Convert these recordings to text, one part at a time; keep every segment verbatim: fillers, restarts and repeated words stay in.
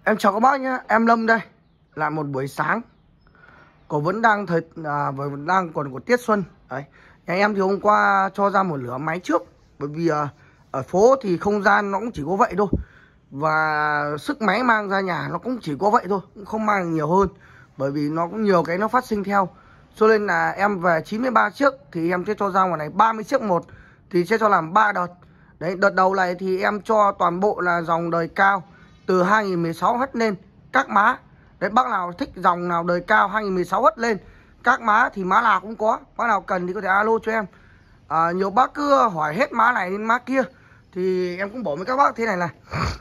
Em chào các bác nhé, em Lâm đây. Là một buổi sáng cổ vẫn đang thời à, vẫn đang còn của tiết xuân. Đấy. Nhà em thì hôm qua cho ra một lửa máy trước. Bởi vì à, ở phố thì không gian nó cũng chỉ có vậy thôi. Và sức máy mang ra nhà nó cũng chỉ có vậy thôi, cũng không mang nhiều hơn. Bởi vì nó cũng nhiều cái nó phát sinh theo. Cho nên là em về chín mươi ba chiếc thì em sẽ cho ra ngoài này ba mươi chiếc một. Thì sẽ cho làm ba đợt. Đấy, đợt đầu này thì em cho toàn bộ là dòng đời cao từ hai nghìn mười sáu hết lên các má. Đấy, bác nào thích dòng nào đời cao hai nghìn mười sáu hết lên các má thì má nào cũng có. Bác nào cần thì có thể alo cho em. à, Nhiều bác cứ hỏi hết má này đến má kia thì em cũng bảo với các bác thế này là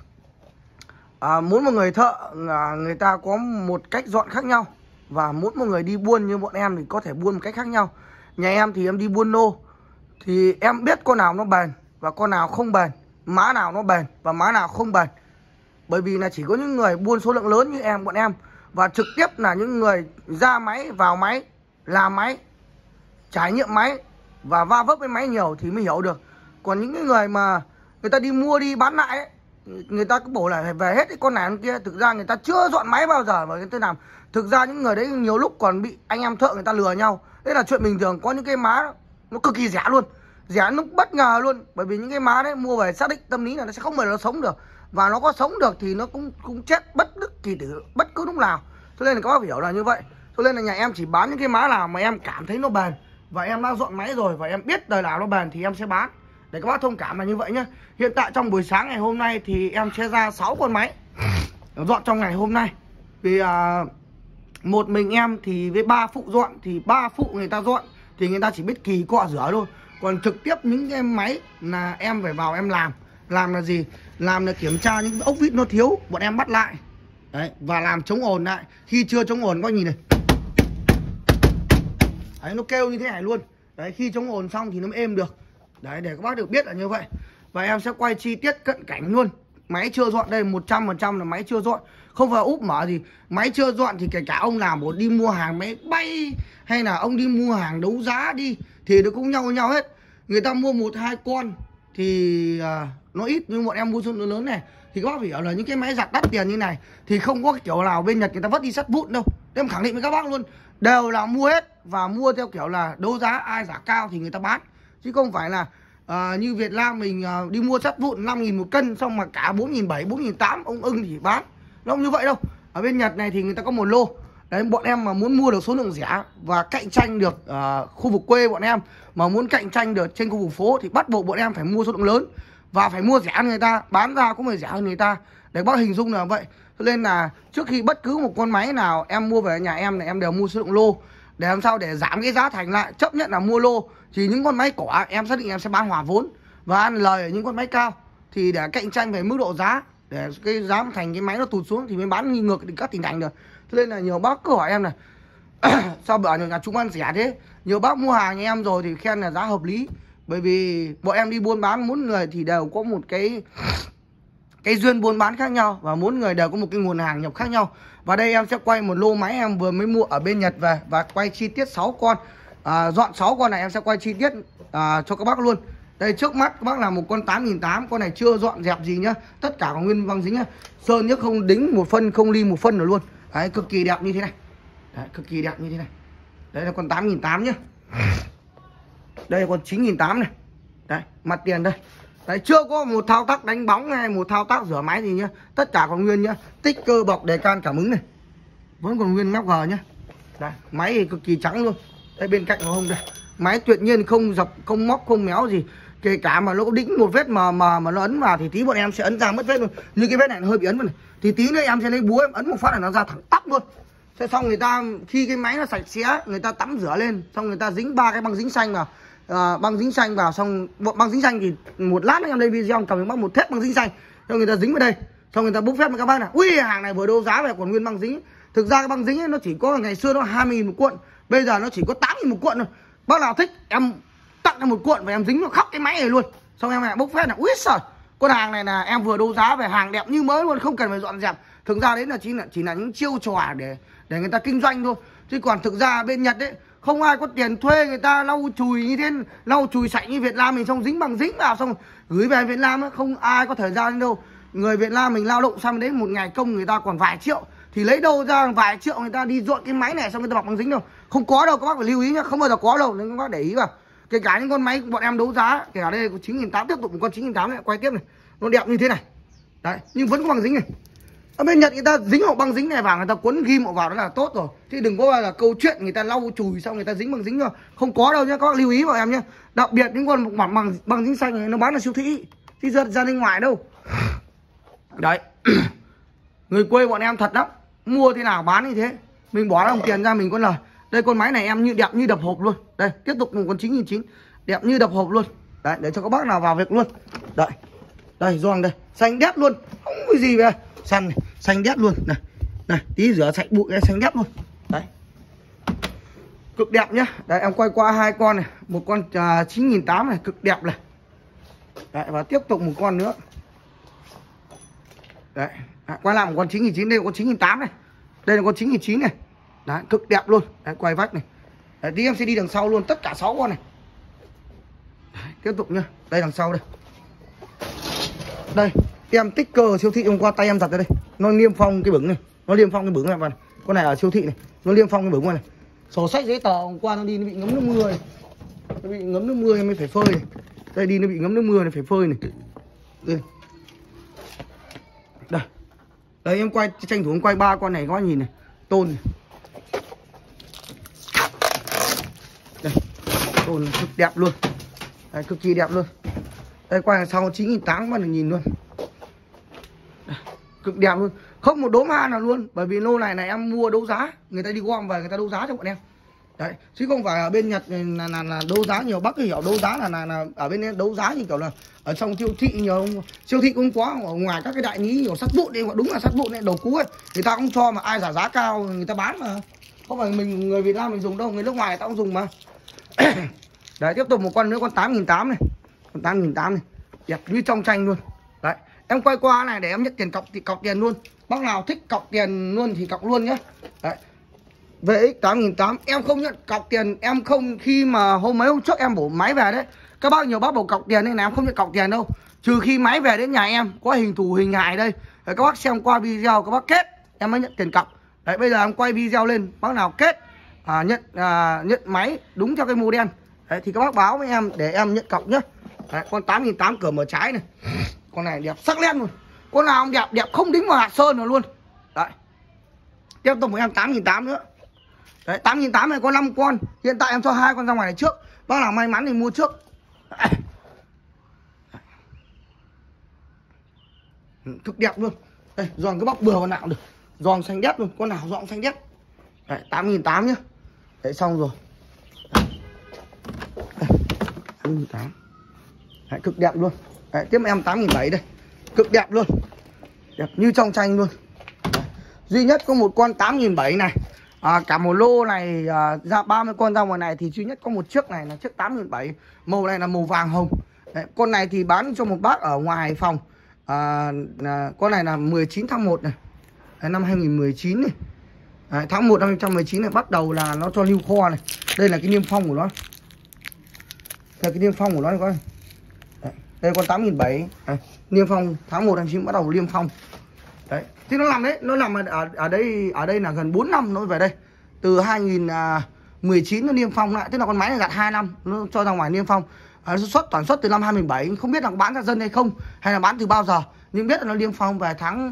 à, mỗi một người thợ à, người ta có một cách dọn khác nhau. Và mỗi một người đi buôn như bọn em thì có thể buôn một cách khác nhau. Nhà em thì em đi buôn nô thì em biết con nào nó bền và con nào không bền, má nào nó bền và má nào không bền. Bởi vì là chỉ có những người buôn số lượng lớn như em, bọn em, và trực tiếp là những người ra máy, vào máy, làm máy, trải nghiệm máy và va vấp với máy nhiều thì mới hiểu được. Còn những cái người mà người ta đi mua đi bán lại ấy, người ta cứ bảo là phải về hết cái con này con kia. Thực ra người ta chưa dọn máy bao giờ mà người ta làm. Thực ra những người đấy nhiều lúc còn bị anh em thợ người ta lừa nhau. Đấy là chuyện bình thường. Có những cái má nó cực kỳ rẻ luôn, rẻ nó bất ngờ luôn. Bởi vì những cái má đấy mua về xác định tâm lý là nó sẽ không bao giờ nó sống được. Và nó có sống được thì nó cũng cũng chết bất đắc kỳ tử bất cứ lúc nào. Cho nên là các bác hiểu là như vậy. Cho nên là nhà em chỉ bán những cái má nào mà em cảm thấy nó bền và em đã dọn máy rồi và em biết đời nào nó bền thì em sẽ bán. Để các bác thông cảm là như vậy nhá. Hiện tại trong buổi sáng ngày hôm nay thì em sẽ ra sáu con máy dọn trong ngày hôm nay. Vì à, một mình em thì với ba phụ dọn thì ba phụ người ta dọn thì người ta chỉ biết kỳ cọ rửa thôi. Còn trực tiếp những cái máy là em phải vào em làm. Làm là gì? Làm là kiểm tra những ốc vít nó thiếu, bọn em bắt lại. Đấy, và làm chống ồn lại. Khi chưa chống ồn, các nhìn này. Đấy, nó kêu như thế này luôn. Đấy, khi chống ồn xong thì nó mới êm được. Đấy, để các bác được biết là như vậy. Và em sẽ quay chi tiết cận cảnh luôn. Máy chưa dọn đây, một trăm phần trăm là máy chưa dọn. Không phải úp mở gì. Máy chưa dọn thì kể cả ông làm một đi mua hàng máy bay hay là ông đi mua hàng đấu giá đi thì nó cũng nhau nhau hết. Người ta mua một hai con thì à, nó ít, nhưng bọn em mua số lượng lớn này thì các bác phải hiểu là những cái máy giặt đắt tiền như này thì không có kiểu nào bên Nhật người ta vứt đi sắt vụn đâu. Em khẳng định với các bác luôn, đều là mua hết và mua theo kiểu là đấu giá, ai giá cao thì người ta bán, chứ không phải là à, như Việt Nam mình à, đi mua sắt vụn năm nghìn một cân xong mà cả bốn nghìn bảy trăm, bốn nghìn tám trăm ông ưng thì bán. Nó không như vậy đâu. Ở bên Nhật này thì người ta có một lô. Đấy, bọn em mà muốn mua được số lượng rẻ và cạnh tranh được uh, khu vực quê bọn em, mà muốn cạnh tranh được trên khu vực phố thì bắt buộc bọn em phải mua số lượng lớn và phải mua rẻ hơn người ta, bán ra cũng phải rẻ hơn người ta. Để bác hình dung là vậy. Cho nên là trước khi bất cứ một con máy nào em mua về nhà em này em đều mua số lượng lô để làm sao để giảm cái giá thành lại, chấp nhận là mua lô. Thì những con máy cỏ em xác định em sẽ bán hòa vốn và ăn lời ở những con máy cao thì để cạnh tranh về mức độ giá, để cái giá thành cái máy nó tụt xuống thì mới bán nghi ngược thì các tỉnh thành được. Cho nên là nhiều bác cứ hỏi em này sao bảo nhà chúng ăn rẻ thế. Nhiều bác mua hàng nhà em rồi thì khen là giá hợp lý. Bởi vì bọn em đi buôn bán mỗi người thì đều có một cái cái duyên buôn bán khác nhau và mỗi người đều có một cái nguồn hàng nhập khác nhau. Và đây em sẽ quay một lô máy em vừa mới mua ở bên Nhật về và quay chi tiết sáu con. à, Dọn sáu con này em sẽ quay chi tiết à, cho các bác luôn. Đây trước mắt các bác là một con tám nghìn tám trăm, con này chưa dọn dẹp gì nhá, tất cả còn nguyên băng dính nhá, sơn nhá, không đính một phân không ly một phân nữa luôn. Đấy, cực kỳ đẹp như thế này. Đấy, cực kỳ đẹp như thế này. Đây là con tám nghìn tám trăm nhá. Đây là con chín nghìn tám trăm này. Đấy, mặt tiền đây. Đấy, chưa có một thao tác đánh bóng hay một thao tác rửa máy gì nhá. Tất cả còn nguyên nhá. Tích cơ bọc đề can cảm ứng này. Vẫn còn nguyên mép G nhá. Đấy, máy thì cực kỳ trắng luôn. Đây bên cạnh nó không đây. Máy tuyệt nhiên không dập, không móc, không méo gì. Kể cả mà nó có đính một vết mà mà mà nó ấn vào thì tí bọn em sẽ ấn ra mất vết luôn. Như cái vết này nó hơi bị ấn vào này. Thì tí nữa em sẽ lấy búa em ấn một phát là nó ra thẳng tắp luôn. Thế xong người ta khi cái máy nó sạch sẽ, người ta tắm rửa lên, xong người ta dính ba cái băng dính xanh vào, à, băng dính xanh vào, xong băng dính xanh thì một lát nữa em lên video cầm bác một thép băng dính xanh, xong người ta dính vào đây, xong người ta bốc phép với các bác này, ui hàng này vừa đấu giá về còn nguyên băng dính. Thực ra cái băng dính ấy, nó chỉ có ngày xưa nó hai mươi nghìn một cuộn, bây giờ nó chỉ có tám nghìn một cuộn thôi. Bác nào thích em tặng em một cuộn và em dính nó khắp cái máy này luôn, xong em lại bốc phép là ui trời, con hàng này là em vừa đấu giá về hàng đẹp như mới luôn, không cần phải dọn dẹp. Thực ra đấy là chỉ là chỉ là những chiêu trò để để người ta kinh doanh thôi, chứ còn thực ra bên Nhật đấy không ai có tiền thuê người ta lau chùi như thế, lau chùi sạch như Việt Nam mình, xong dính bằng dính vào xong gửi về Việt Nam ấy, không ai có thời gian đâu. người Việt Nam mình lao động sang đấy một ngày công người ta còn vài triệu, thì lấy đâu ra vài triệu người ta đi dọn cái máy này xong người ta bọc bằng dính đâu. Không có đâu, các bác phải lưu ý nhá, không bao giờ có đâu, nên các bác để ý vào. Kể cả những con máy bọn em đấu giá, kể cả đây có chín nghìn tám trăm, tiếp tục một con chín nghìn tám trăm này, quay tiếp này, nó đẹp như thế này. Đấy, nhưng vẫn có bằng dính này. Ở bên Nhật người ta dính hộp băng dính này vào, người ta cuốn ghim vào đó là tốt rồi. Chứ đừng có là câu chuyện người ta lau chùi xong người ta dính bằng dính thôi. Không có đâu nhá, các bác lưu ý vào em nhé. Đặc biệt những con bằng bằng bằng dính xanh này nó bán ở siêu thị, chứ ra ra bên ngoài đâu. Đấy. Người quê bọn em thật lắm, mua thế nào bán như thế. Mình bỏ đồng tiền ra mình có lời. Đây con máy này em như đẹp như đập hộp luôn. Đây, tiếp tục một con chín nghìn chín trăm, đẹp như đập hộp luôn. Đấy, để cho các bác nào vào việc luôn. Đấy. Đây, giòn đây, xanh đét luôn, không có gì về. Xanh này, xanh đét luôn. Này. Này, tí rửa sạch bụi xanh đét luôn. Đấy. Cực đẹp nhá. Đấy, em quay qua hai con này, một con uh, chín nghìn tám trăm này, cực đẹp này. Đấy, và tiếp tục một con nữa. Đấy, à, quay lại một con chín nghìn chín trăm, đây là con chín nghìn tám trăm này. Đây là con chín nghìn chín trăm này. Đấy, cực đẹp luôn. Đấy, quay vách này. Đấy, tí em sẽ đi đằng sau luôn tất cả sáu con này. Đấy, tiếp tục nhá. Đây đằng sau đây. Đây, em tích cơ ở siêu thị hôm qua tay em giặt ra đây. Nó niêm phong cái bửng này, nó niêm phong cái bửng này vào này. Con này ở siêu thị này, nó niêm phong cái bửng này. Sổ sách giấy tờ hôm qua nó đi nó bị ngấm nước mưa này. Nó bị ngấm nước mưa em mới phải phơi này. Đây đi nó bị ngấm nước mưa này phải phơi này. Đây. Đây. Đây em quay tranh thủ em quay ba con này các bác nhìn này. Tôn này. Đây. Tôn cực đẹp luôn. Đây, cực kỳ đẹp luôn. Đây quay sau chín nghìn tám trăm các bạn nhìn luôn. Đây, cực đẹp luôn. Không một đốm hoa nào luôn. Bởi vì lô này này em mua đấu giá, người ta đi gom về người ta đấu giá cho bọn em. Đấy, chứ không phải ở bên Nhật là, là, là đấu giá nhiều. Bác hiểu đấu giá là, là, là ở bên đây đấu giá như kiểu là ở trong siêu thị nhiều. Siêu thị cũng có, ở ngoài các cái đại lý nhiều sắt vụn đây, đúng là sắt vụn này, đầu cú ấy. Người ta cũng cho mà ai giả giá cao người ta bán mà. Không phải mình người Việt Nam mình dùng đâu, người nước ngoài người ta cũng dùng mà. Đấy, tiếp tục một con nữa, con tám nghìn tám trăm này. Con tám nghìn tám trăm này, đẹp như trong tranh luôn. Đấy, em quay qua này để em nhận tiền cọc thì cọc tiền luôn. Bác nào thích cọc tiền luôn thì cọc luôn nhé. Đấy. vê ích tám nghìn tám trăm em không nhận cọc tiền, em không, khi mà hôm mấy hôm trước em bổ máy về đấy, các bác nhiều bác bổ cọc tiền nên là em không nhận cọc tiền đâu. Trừ khi máy về đến nhà em có hình thù hình hài đây, đấy, các bác xem qua video các bác kết em mới nhận tiền cọc. Đấy, bây giờ em quay video lên, bác nào kết à, nhận à, nhận máy đúng theo cái model đấy, thì các bác báo với em để em nhận cọc nhé. Đấy, con tám nghìn tám trăm cửa mở trái này, con này đẹp sắc nét luôn, con nào cũng đẹp, đẹp không đính vào hạt sơn rồi luôn. Đấy, tiếp tục với em tám nghìn tám trăm nữa. Đấy, tám nghìn tám trăm này có năm con, hiện tại em cho hai con ra ngoài này trước, bác nào may mắn thì mua trước. Đấy. Cực đẹp luôn. Đây, giòn cái bóc bừa con nào được, giòn xanh đét luôn, con nào giòn xanh đét. Đấy, tám nghìn tám trăm nhá. Đấy, xong rồi. tám nghìn tám trăm. Đấy, cực đẹp luôn. Đấy, tiếp em tám nghìn bảy trăm đây, cực đẹp luôn, đẹp như trong tranh luôn. Đấy. Duy nhất có một con tám nghìn bảy trăm này, à, cả một lô này à, ra ba mươi con ra ngoài này thì duy nhất có một chiếc này là chiếc tám nghìn bảy trăm, màu này là màu vàng hồng. Đấy, con này thì bán cho một bác ở ngoài Hải Phòng. À, à, con này là mười chín tháng một này. Đấy, năm hai nghìn mười chín này. Đấy, tháng một năm hai nghìn mười chín này bắt đầu là nó cho lưu kho này. Đây là cái niêm phong của nó. Đây là cái niêm phong của nó này coi. Đấy, đây là con tám nghìn bảy trăm. Đấy, niêm phong tháng một năm chín bắt đầu niêm phong. Đấy, thì nó làm đấy, nó làm ở ở đây ở đây là gần bốn năm nó về đây. Từ hai nghìn mười chín nó niêm phong lại, tức là con máy này gặt hai năm nó cho ra ngoài niêm phong. À, xuất toàn xuất từ năm hai nghìn bảy, không biết là bán ra dân hay không hay là bán từ bao giờ, nhưng biết là nó niêm phong về tháng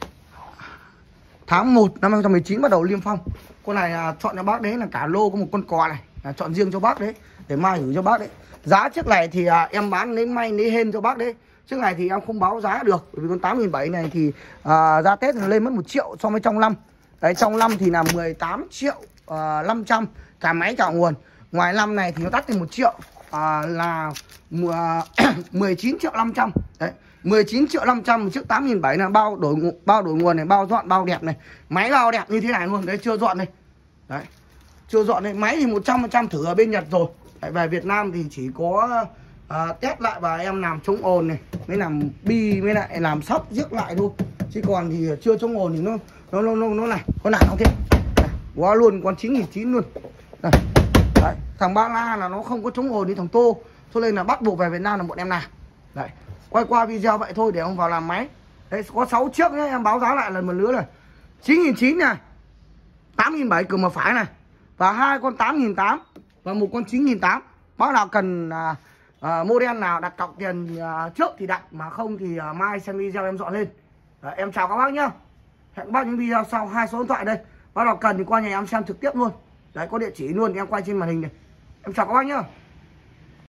tháng một năm hai nghìn mười chín bắt đầu niêm phong. Con này à, chọn cho bác đấy là cả lô có một con cò này, à, chọn riêng cho bác đấy để mai gửi cho bác đấy. Giá chiếc này thì à, em bán lấy may lấy hên cho bác đấy. Chiếc này thì em không báo giá được, bởi vì con tám nghìn bảy trăm này thì à, ra Tết nó lên mất một triệu so với trong năm. Đấy, trong năm thì là mười tám triệu năm trăm cả máy cả nguồn. Ngoài năm này thì nó đắt thêm một triệu. À, là mười chín triệu năm trăm. Đấy, mười chín triệu năm trăm một chiếc tám nghìn bảy trăm là bao đổi bao đổi nguồn này, bao dọn bao đẹp này, máy bao đẹp như thế này luôn. Đấy, chưa dọn đây. Đấy, chưa dọn đây, máy thì một trăm phần trăm thử ở bên Nhật rồi. Đấy, về Việt Nam thì chỉ có à, test lại và em làm chống ồn này, mới làm bi mới lại làm sóc rước lại thôi. Chứ còn thì chưa chống ồn thì nó nó nó nó, nó này, con nào không thế. Quá luôn, con chín nghìn chín trăm luôn. Đây. Đấy, thằng Ba La là nó không có chống ồn như thằng Tô, cho nên là bắt buộc về Việt Nam là bọn em làm. Đấy, quay qua video vậy thôi để ông vào làm máy. Đấy, có sáu chiếc nhé, em báo giá lại lần một nữa này. chín nghìn chín trăm này, tám nghìn bảy trăm cửa mà phải này, và hai con tám nghìn tám trăm và một con chín nghìn tám trăm. Bác nào cần à, à, model nào đặt cọc tiền à, trước thì đặt, mà không thì à, mai xem video em dọn lên. Đấy, em chào các bác nhá. Hẹn các bác những video sau, hai số điện thoại đây. Bác nào cần thì qua nhà em xem trực tiếp luôn. Đấy, có địa chỉ luôn, em quay trên màn hình này. Em chào các bác nhá.